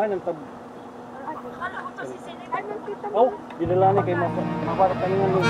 ng tab. Oh, dinala ni kay maparat kaningan mo.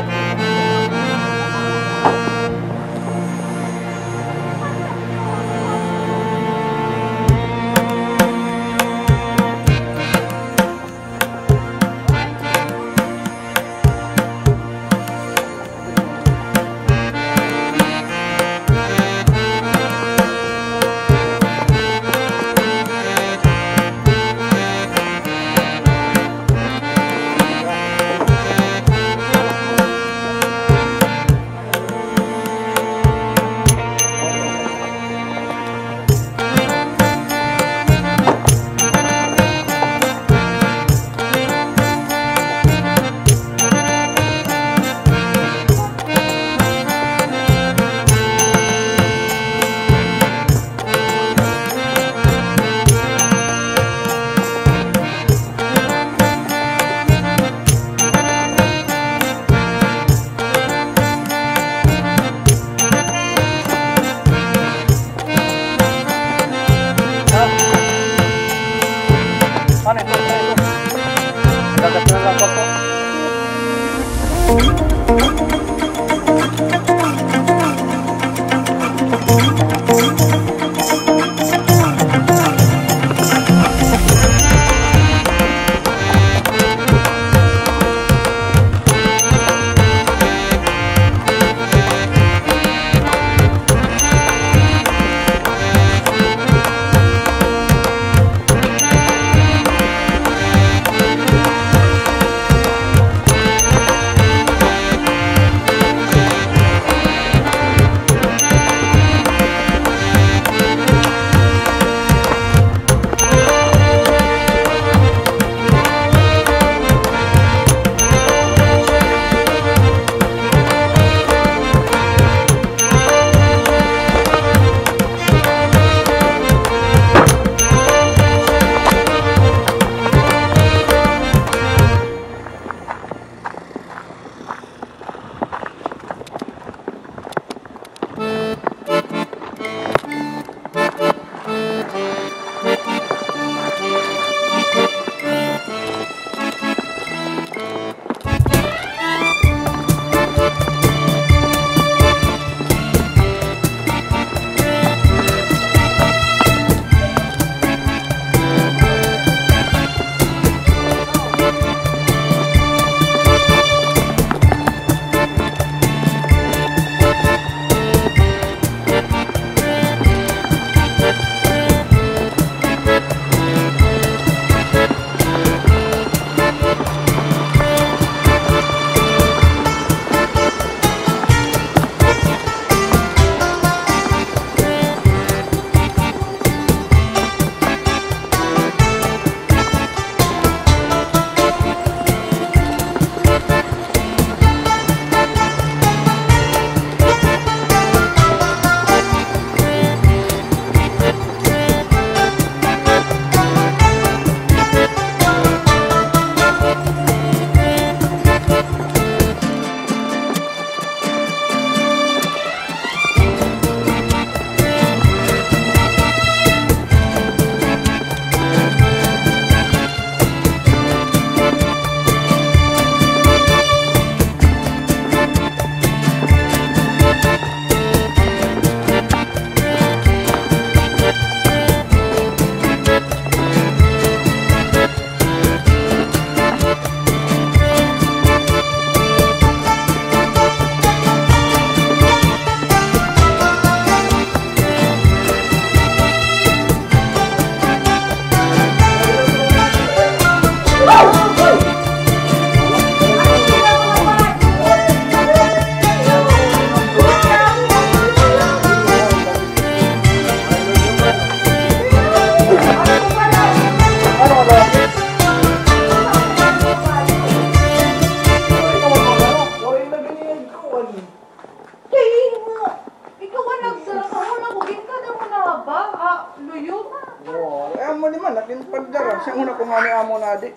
Siya muna kumani amo na di.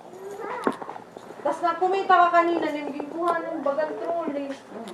Tapos na kumita ka kanina, nimiging kuha ng bagang trolley.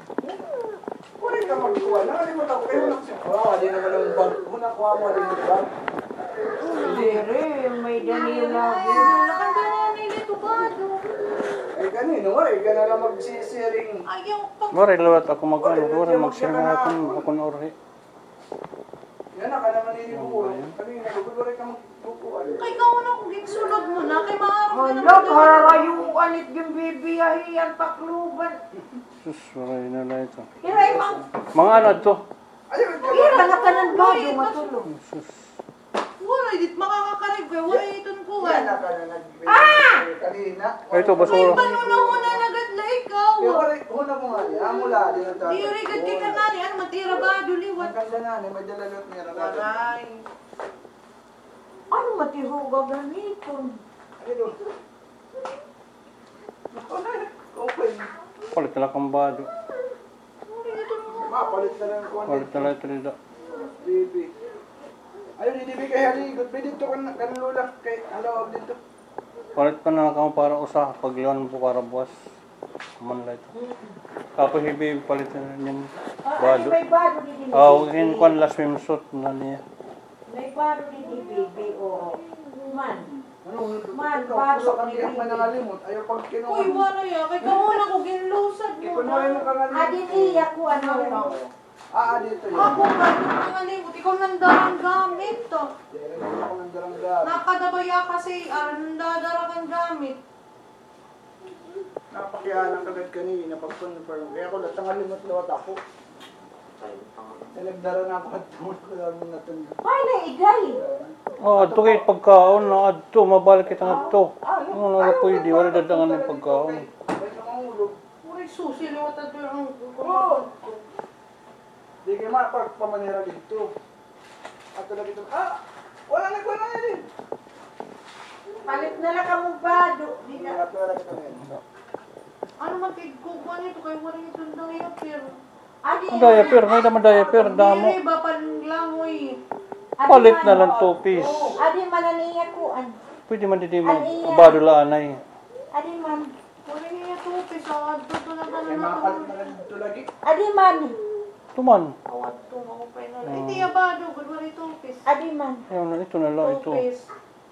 Kunin ka magkuha. Nakalimutan ko kayo lang siya. Wala, di naman ang bag. Muna kuha mo rin yung bag. Dire, may dani lagi. Lakan ka na nilito ba? Ay kanino, ay ka na lang magsisiring. Ayaw pag... Wari lawat ako magkano. Wari mag-share nga ako na ori. Yan na, ka naman niliburo. Kanina, guguloy ka magbukuan. Kay kauna kung ginsunod mo na, kay maaraw ka Hala, naman. karayuan it yung bibiyahiyan pakluban. Sus, wari na lang ito. Hiray, mang. Mga ano to? Ayun, ka Hira na ka ng bago matulog. Sus. Wala, dit makakakarib kayo. Wala itong Yan kuhan. na, ka na nagbibigay kanina. Ay, ito, May basura. panunahuna na gadla ikaw. Kaya wala, una mo nga niya, mula din ang tatay. Di rigad kay ka nani, ano matira ba? Duliwat. Ang ganda na, may dalalot niya. Aray. Ano matihuga gamiton? Ayun. Okay. Palit na lang kang bado. Mapalit na lang kung Palit na lang ito nito. Bibi. Ayun, hindi kay haligot. May dito kan lula kay alawag dito. Palit pa na lang kang para usa. Pagliwan mo para buwas. Manla ito. Tapos hibi palit na yan. Bado. May bado din. In kwan la swimsuit na niya. May bado din baby o man. Ano? Man, Ikaw, bago puso kang ni iyak Bibi. manangalimot. Ayaw pag Uy, kinuha. wala yan. Kay kauna ko ginlusad mo Ikunuhay mo na. kang alimot. Adi niya ko ano. Dito yun. Ako nga, yung alimot. Ikaw nandarang gamit to. Ako ng darang-darang. Nakadabaya kasi, nandadara kang gamit. Napakialang kagad kanina pag-confirm. Kaya ako natangalimot lawat ako. Nagdara na ako at tumot ko lang natanda. Ay, na igay. Ato kay pagkaon na adto mabalik kita adto. Ano na pwede wala dadangan ng pagkaon. Ay, namahulog. Uy, susi, liwat at yung Oo. Di kayo mapagpamanira dito. At lagi ito. Wala na din. Palit na lang ka mong bado. Di na. Wala kita ngayon. ano matigkukuha nito, kay wala itong diaper. Adi. Ang diaper, may naman diaper, damo. Diri ba panlangoy? Palit na lang 2 piece. Adi mananiya ko. Pwede man din mo bado laanay. Adi man. Wala niya tupis, to na May mga palit na lang dito lagi. Adi man. Tuman. Awat to, maupay na lang. Iti abado, good wala tupis. Adi man. Ayun na ito na lang ito. Tupis.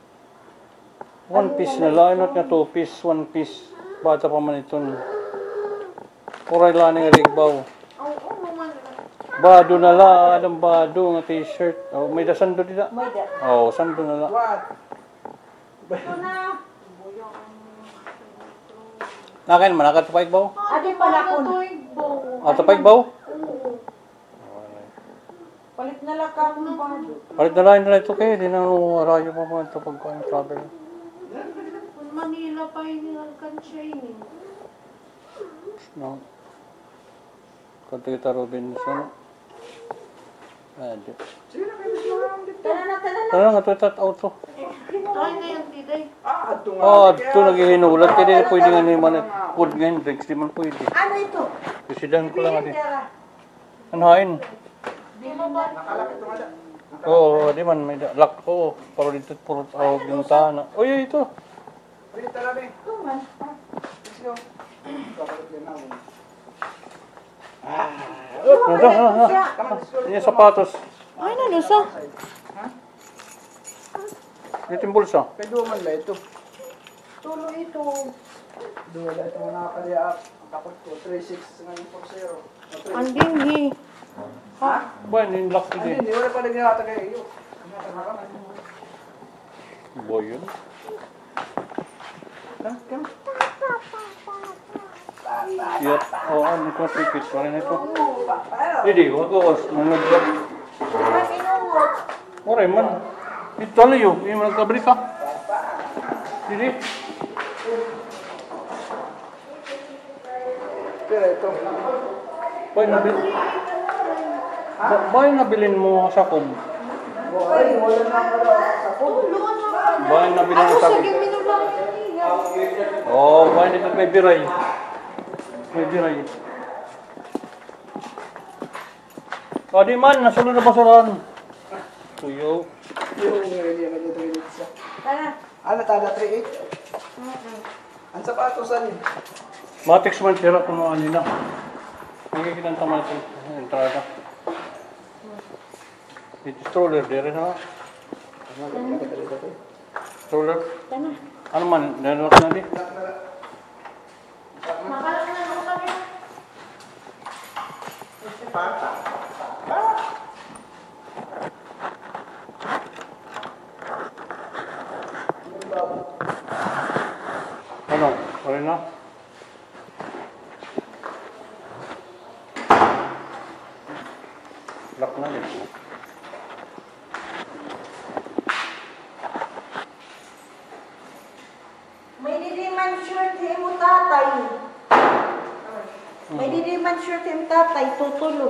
1 piece na lang, not nga 2 piece, 1 piece. Bata pa man ito. Kuray lang nga rigbaw. Oo, naman. Bado na lang, adang bado nga t-shirt. Oh, may dasando dito. May da. Oh, sando na lang. What? Ito na. Nakain man, nakatupay baw? Adi pala ko. Ah, tupay baw? Palit na lang ka mong bado. Palit na lang nila ito kayo, di na rayo pa mga ito pagkain travel. Kung Manila pa yun yung alkansyainin. No. Kanta kita Robinson. Adi. Sige na kayo dito lang dito. Tara na, tara na. Ano nga ito itat auto? Try na yung tiday. Ito nga. Oh, ito naghihinulat. Kaya di pwede nga naman food ngayon, drinks di man pwede. Ano ito? President ko lang adi. Tara. Ano hain? Di mo ba? Nakalak ito nga da. Oo, di man may lock ko. Pero dito puro tawag yung tana. Uy, ito. Pwede tara be. Ito man. Let's go. Kapalit yan namin. Ano? Yung sapatos. Ay, nalusa. Dito yung bulsa. Kaya duman la ito. Tulo ito. Duman la ito mga nakakaliak. Ang kapot ko, 3.6 ngayon 4.0. Ang dinghi. Ba, yung lock ko din. Hindi, wala pa naglalata kayo iyo. Boy yun. Yep. Oo, ano ko tipis. Wala na ito. Hindi, wag ko. Nanaglag. Ang inuwot. Oray man. Ito layo. Yung nagkabri ka. Hindi. Pero ito. Boy, nabilin. Boy, nabilin mo sa kum. Ay, wala na pala sa phone. Boy, nabilin mo sa kum. Sige, minulang niya. Oh, boy, dito may biray. May biray. O, di man. Nasulod na basuran. Tuyo. Yung ngayon yung ganito yung isa. Tara. Ano, tada 3.8? Ang sapatos alin? Matrix man sira kung ano nila. Nakikita ang tama ito. Entrada. Ito stroller, dire na. Roller. Tana. Ano man, nalok na di. Makalas na ako sabi. Ano? Pare na? Lock na din. May didiman shirt mo tatay. May didiman shirt mo tatay, tutulog.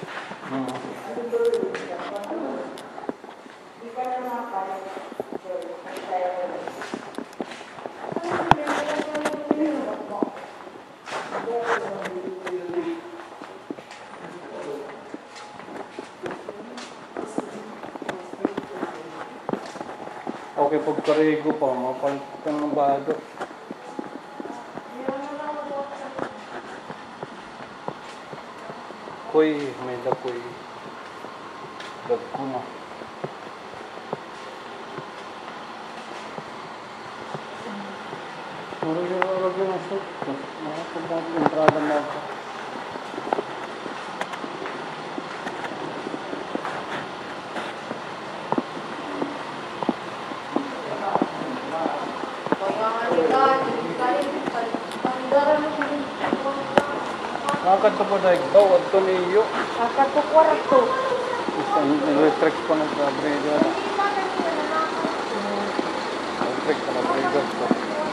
Di ka na mapalad. Okay, pagkarigo pa, mapalit ka ng bado. Koy, may dakoy. Dagko na. Marag yung suit. Nakapagpapag entrada na ako. Kaya nga nila, kahit pandaran mo siya. Nakakad pa dahil daw, at ito niyo. Kakatukwarto. Electric pa ng breeder. Electric pa ng breeder ko.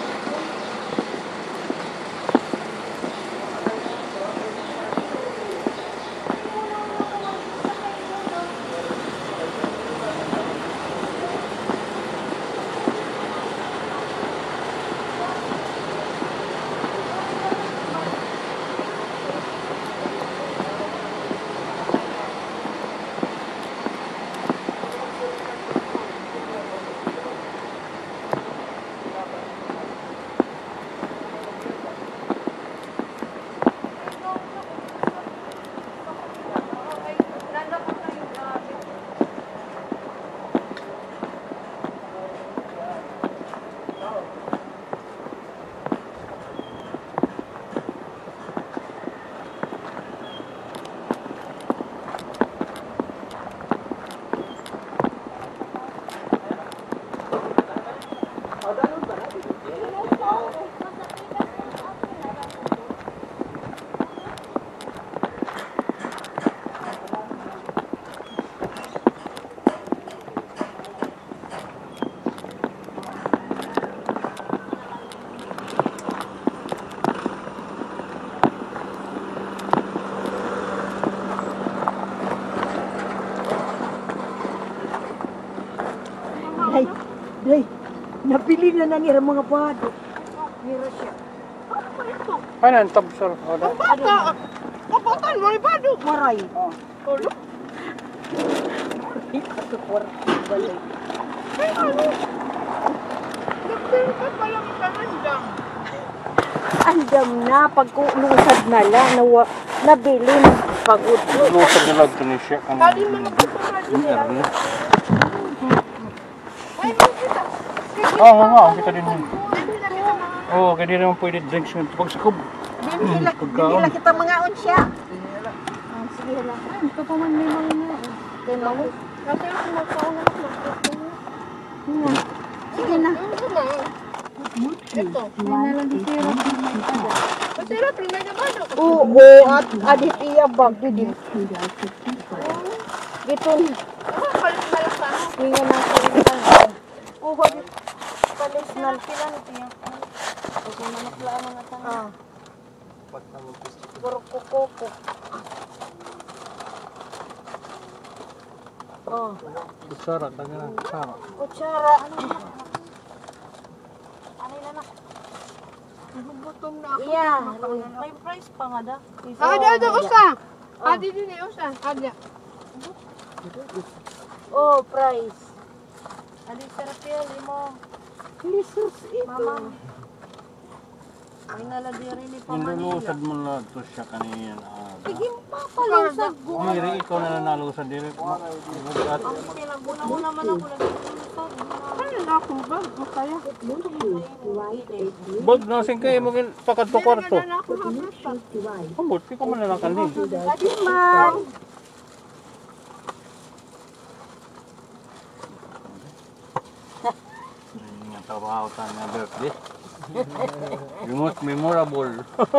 Day, nabili na nila mga bado. Mira siya. Ano ang tab, sir? Kapotan mo ni bado. Maray. Tulo. Kakatukwarto balay. Andam na, pagkulusad na lang, nabili ng pagod. Lusag nila ito ni siya. Kali mga pagkulusad. Oo, kita din yun. Oo, kaya di naman pwede drinks ng pagsakob. Hindi nila kita mga unsya. Sige lang. Ito pa man may mga na. Kaya mo? Kasi ako magkauna na. Sige na. Ito. May nalang di sirap. Masirap, lumay na ba? Oo, at aditiya bag. Dito. Hinga na sa inyo. Oo, palisnal sila na tiyak. Kasi manaklaan mga tanong. Puro kukoko. Oh. Kutsara, dami na. Kutsara. Kutsara. Ano na na? Nagugutom na ako. Iya. May price pa nga da. Ada usa. Adi din usa. Ada. Oh, price. Adi sarap yan, limo. Jesus, ito. Mama. Ay naladiri ni pa Manila. Nilulusad mo na ito siya kanina. Sige, papalusag ko. Miri, ikaw na nanalo sa direct mo. Ang pinaguna-una man ako nag Ano na akong bag? Masaya. Bag na sing kayo maging pakat to kwarto. Ano na akong hapras pa. Ambot, di ko man lang kanli. Adi man. Nga trabaho tayo na birthday. The most memorable.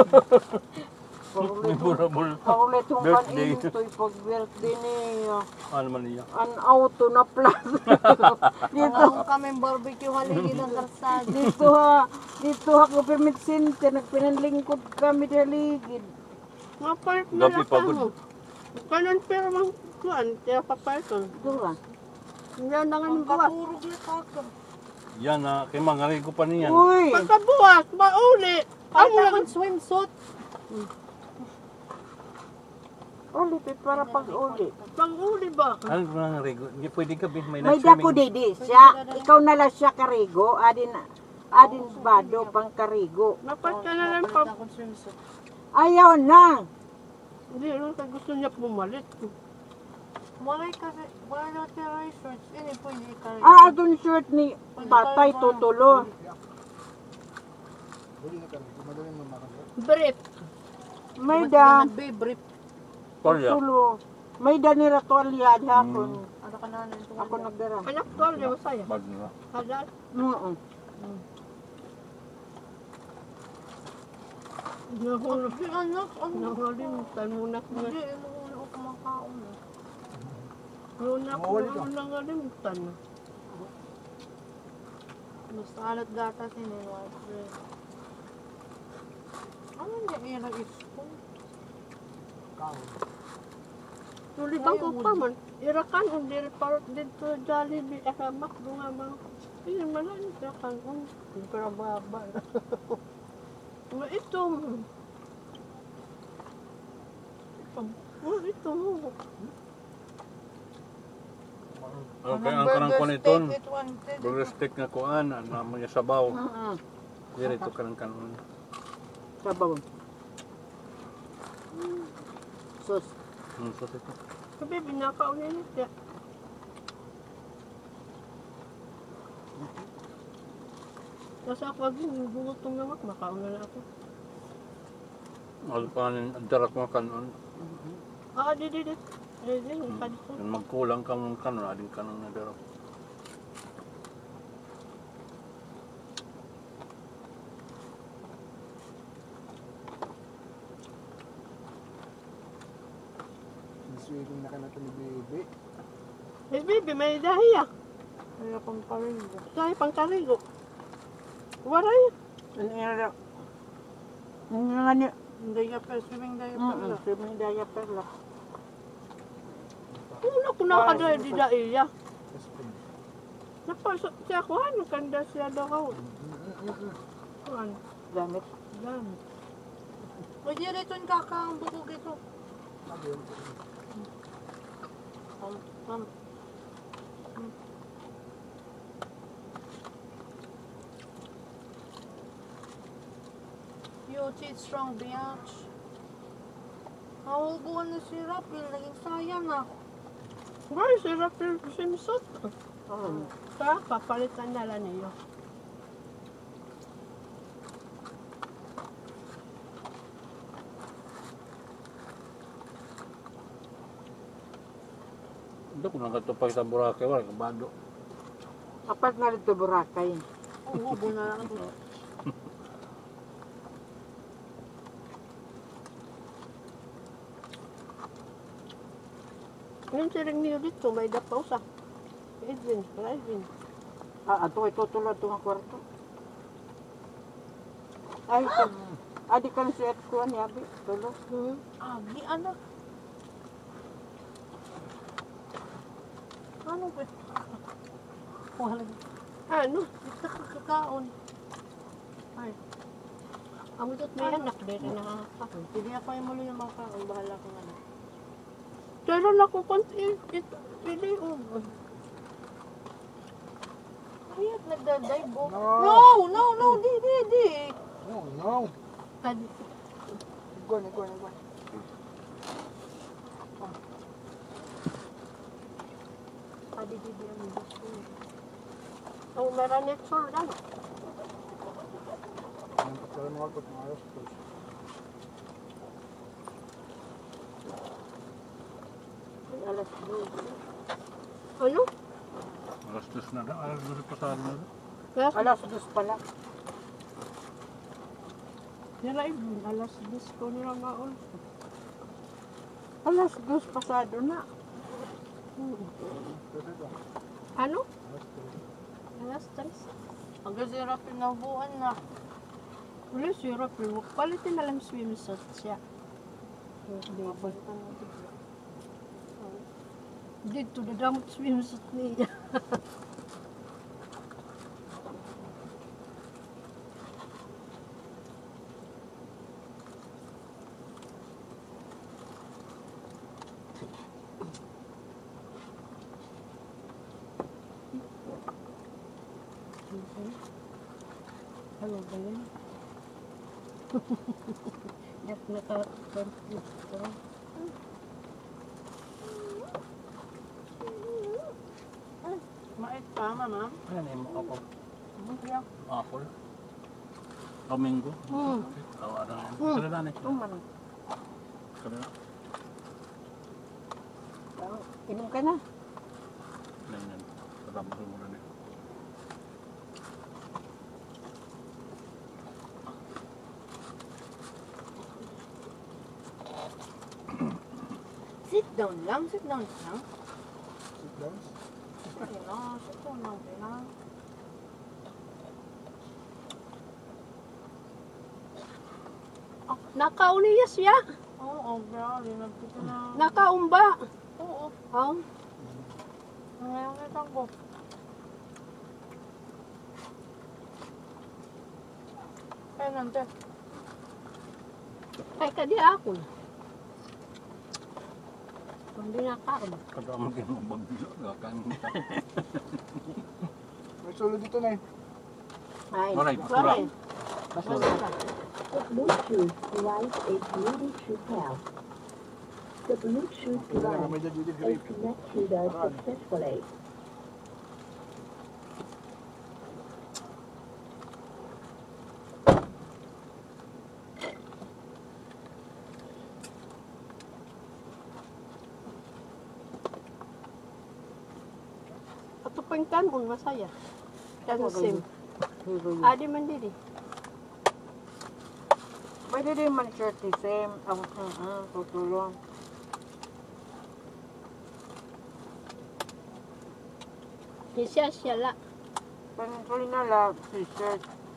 Memorable Ako ulit yung birthday. kanin ito pag-birthday niya. Ano man niya? An auto na plus. Dito. Ang kami barbecue haligi ng kalsada. Dito ako permit center. Nagpinanlingkod kami sa ligid. Mga part na Gabi pagod. Kanan pero mang kuan. Kaya paparton. Dura. Hindi na nga ng buwas. Puro glucose. Yan na, kay mangari ko pa niyan. Uy! Pagkabuwas, mauli! Ay, takon swimsuit. Uli, para pag-uli. Pag-uli ba? Ano ko nang rigo? Hindi pwede ka bin, may May nag-swimming. dako didi siya. Ikaw na lang siya karigo. Adin bado pang karigo. Dapat ka na lang pa. Takon swimsuit. Ayaw na. Hindi, ano ka gusto niya pumalit. Malay kasi, wala na tira yung shorts. Ini pwede ka rin. Adun shirt ni tatay tutulo. Brief. May da Nagbe-brief. Kolya. tulo. May da ni ratolya hapon. Ano ka na nito? Ako nagdara. Anak tol, yung saya. Bag na. Hadal. Oo. Nahulog. Ay, anak, ano? Nahalimutan mo na ko. Hindi, inuuna ko kumakaon. Luna ko nangalimutan na. Basta alat gatas yun eh, white bread. Ano hindi yan ang spoon? Tuli bang ko pa man. Irakan, hindi parot dito Jollibee. Makdo nga bang. Ayun man lang, irakan. Pero baba. Ito. Ito. Ano kaya ang kanang kuniton? Steak, it wanted. Burger steak nga kuan, ano mo niya sabaw. Oo. Dire ito kanang kanon. Sabaw. Sus. So ito. Sabi, binakaw niya niya. Kasi ako agad, yung bungot ng namak, makauna na ako. Ano pa ang darak mo kanon? Di. Kadito. Kung magkulang ka mong kanon, ading kanon na darak. Swimming na ka na ito ni Baby. Miss Bibi, may dahiya. Kaya pang karigo. Dahi pang karigo. Waray. Ano nga nga ni Hindi ka pa, swimming day pa. Oo, swimming daya perla. Una ko nakadaya di daiya. Napasok siya ko, ano kanda siya daw ako. Ano? Gamit. Gamit. Pwede rito yung kakaang bukog ito. Yo, cheat strong biatch. Hawalguan na si Rapil, naging sayang na. Why, si Rapil Simsot? Oo. Sa papalitan na lang niyo. Ito kung nakatupag sa Boracay, wala ka bado. Apat na rito Boracay. Umubo na lang ito. Yung siring niyo dito, may dapaw sa. Edwin. Ato ito tulad itong kwarto. Ay, adi ka na siya at kuhan yabi. Tulo. Agi, anak. Ano ba? Wala. Ano? Ito kakakaon. Ay. Amo dot may anak, dito nakakakon. Hindi ako yung muli yung mga kaon. Bahala kong anak. Pero ako konti, pili o. Ayat, nagdadive oh. No. No, di. Oh, no. Kadi. Iguan. Kadi ang gusto. Ang meranit sol, ano? Ang pagkalan mo ako, mga alas 2. Ay, alas 2. Ano? Alas 2 na daw. Alas 2 pasado na daw. Yes. Alas 2 pala. Nila ibon, alas 10 ko nila maon. Alas 2 pasado na. Ano? Alas 3. Ang gasira pinabuan na. Wala sira, pero palitin na lang swimsuit siya. Dito, dadamot swimsuit niya. Ano ba yan? Yak naka-computer. Mait pa, mama. Ano yung mga apple? Apple? Domingo? Tawa na yan. Kada na eh. Tuman. Kada na. Inom ka na. Yan yan. Kadamar mo na eh. Sit down lang, sit down lang. Sit down. Sige na, sit down lang din na. Nakauniya siya. Oo, grabe, nagpito na. Nakaumba. Oo, Oh. ngayon kita ko. Kaya nante. Kay kadi ako. Hindi nakaon. Kadamar din mo bagyo. Gakain mo. May sulo dito na eh. Ay, Alright, basura. basura. The Bluetooth device is ready to pair. The Bluetooth Kaya nga device may duty is free. connected successfully. Ato pang kanon masaya. Kan sim. Hero. Adi man didi. Pwede din man shirt ni Sam. Ang tutulong. Siya la. Pantuloy na lang, t-shirt.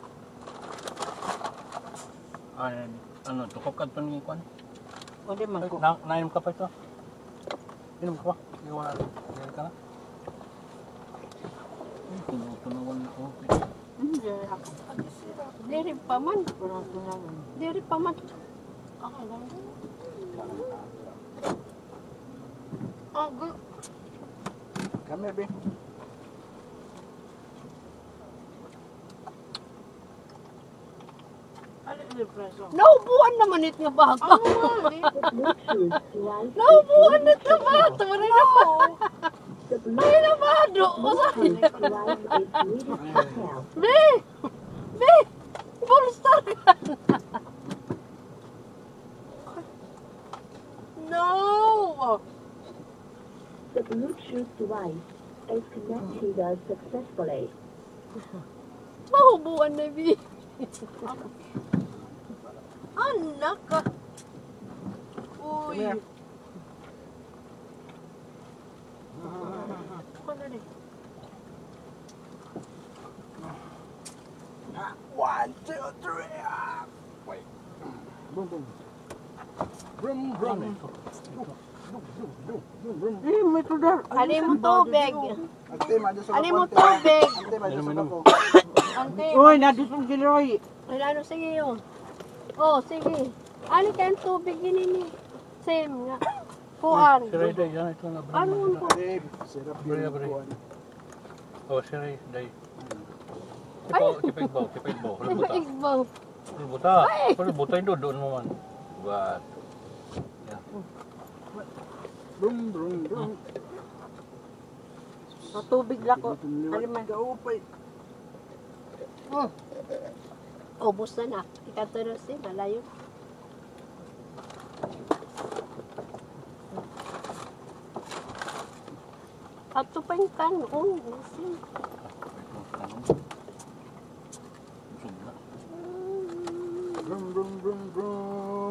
Ay, ano, tukok ka ito ni Kwan? Hindi man ko. Nainom ka pa ito? Inom ka pa? Ikaw na. Ikaw ka na? Tunawan ako. Hindi ako. Diri pa man. Parang tunawan. Diri pa man. Ako, ganun. Ako. Kami, be. Ano yung preso? Naubuan naman it nga bago. Ano nga, di? The Bluetooth device Naubuan na ito ba? Tumarin na pa. the Ay na ba? Doon sa Bluetooth device is ready to pair. Be! Be! Bolster ka na. No! The Bluetooth device is connected successfully. Mahubuan na, Be. Anak ka. Uy. Come here. Ano rin? 1, 2, 3. Wait. Boom, boom. Brum, brum. Eh, may tudar. Ano mo tubig? Ante, madusog Ano ako, mo ante. tubig? Ante, madusog ako. Ante, Uy, nadusong si Roy. Ay, ano, sige yun. Oh, sige. Ano kayong tubig yun ini? Same nga. Kuan. Si Ray Day, yan ito na. Ano mo po? Ante, sarap Bari, yun. bari. kuwan. Oh, si Ray Day. Ay! Kipigbaw. Lubuta. Igbaw. Lubuta. Lubuta yung doon mo man. Buat. Brum, brum, brum. Sa tubig lako. Ano Ano man. Kaupay. Ubus na na. Ikatulog si malayo. At ito pa yung kanon. Nasing. Brum, brum, brum, brum.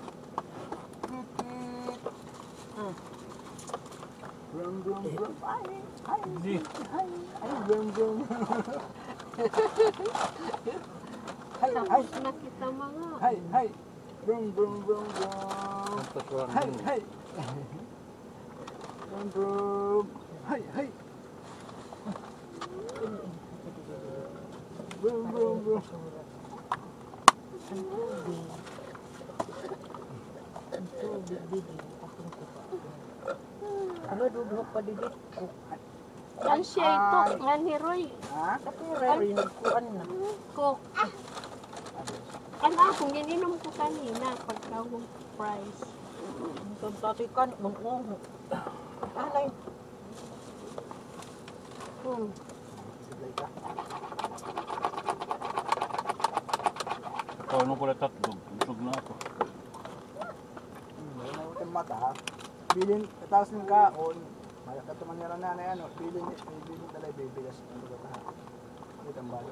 Brum, brum, brum. Di. Ay, brum, brum. Tapos nakita mga. Hay, hay. Brum, brum, brum, brum. Hay, hay. Brum, brum. Hay, hay. Brum, brum, brum. Ano, duduk pa didit ko. Yan siya ito. Nga ni Roy. Ha? Pero nagkuhan na. Coke. Ano akong gininom ko kanina pagkawang price. Tatikan, unong. Alay. Siblay ka. Ano ko na tatlog? Busog na ako. Meron na utang mata ha. Bilin, tatas ng kaon. Malaka tumanira na na ano. Bilin talay bibigas. Ano ba ta ha? Utang balo.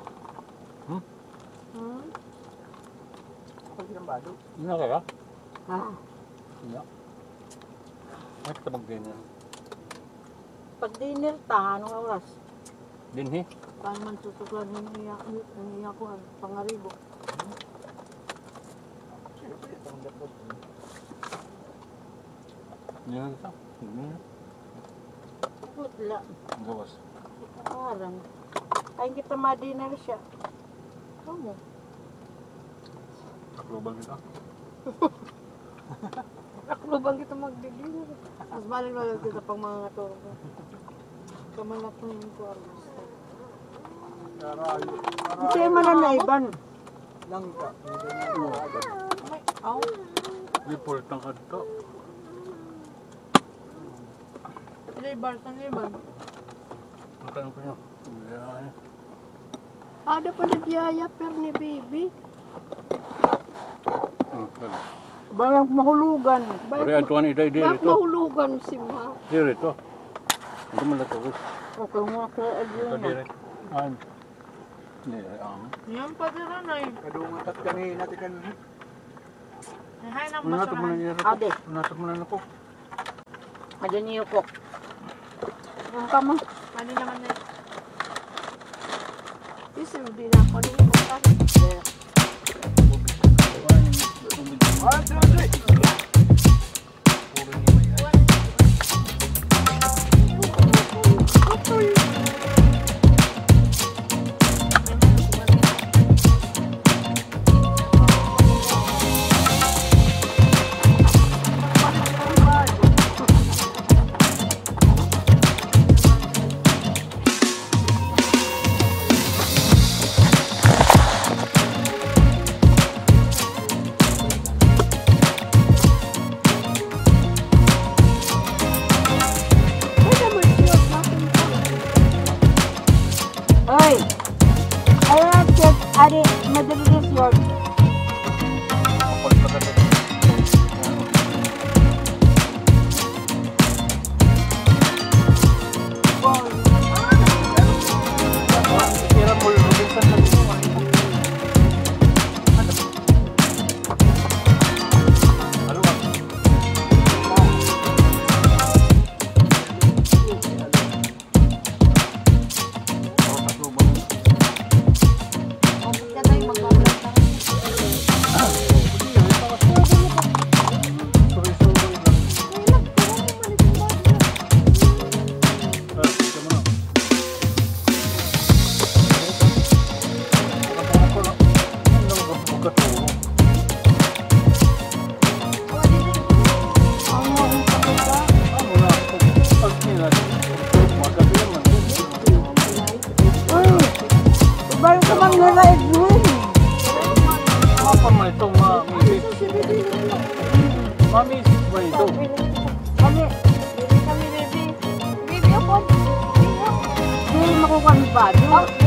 Kapag itang balo. Hindi na kaya? Ha? Hindi. Ay, tabag ganyan. Pag dinner ta, anong oras? Dinhi? Paano man susugan niya ko ang pangaribo? Siyempre, itong dapat. Hindi na ito. Hindi na. Putla. Gawas. Parang. Ay, kita ma-dinner siya. Ano? Global kita. Naklubang kita magdidinner. Mas balik kita pang mga naturo. Kamalak ng kwartos. Karayo. Kasi man na iban. Langka. Aw, Report ng kadto. libar sa libar. Makan ko niya. Yan. Ada pa nagyaya per ni baby. Barang mahulugan. Pare atuan iday di Bakit rito. mahulugan si Ma? Di rito. Ano man lato ko? Okay mo ka Ito agyan. di rito. An. Di ang. Yan pa din na eh. Kadungan tat kanina tikan. Hay nang Nato mo na basurahan. niya rito. Ade. Nato mo na nako. Adan niyo ko. Ang kamo. Mali naman na. Kasi hindi na ako nung bukas. Ay, ay. Ay! Ayan, check. Ade, madalilis yun. Baru kemang nilai dulu. Apa man itong mami ba ito? Kami, Kami baby. Baby ako. hindi makukuha ni Bado.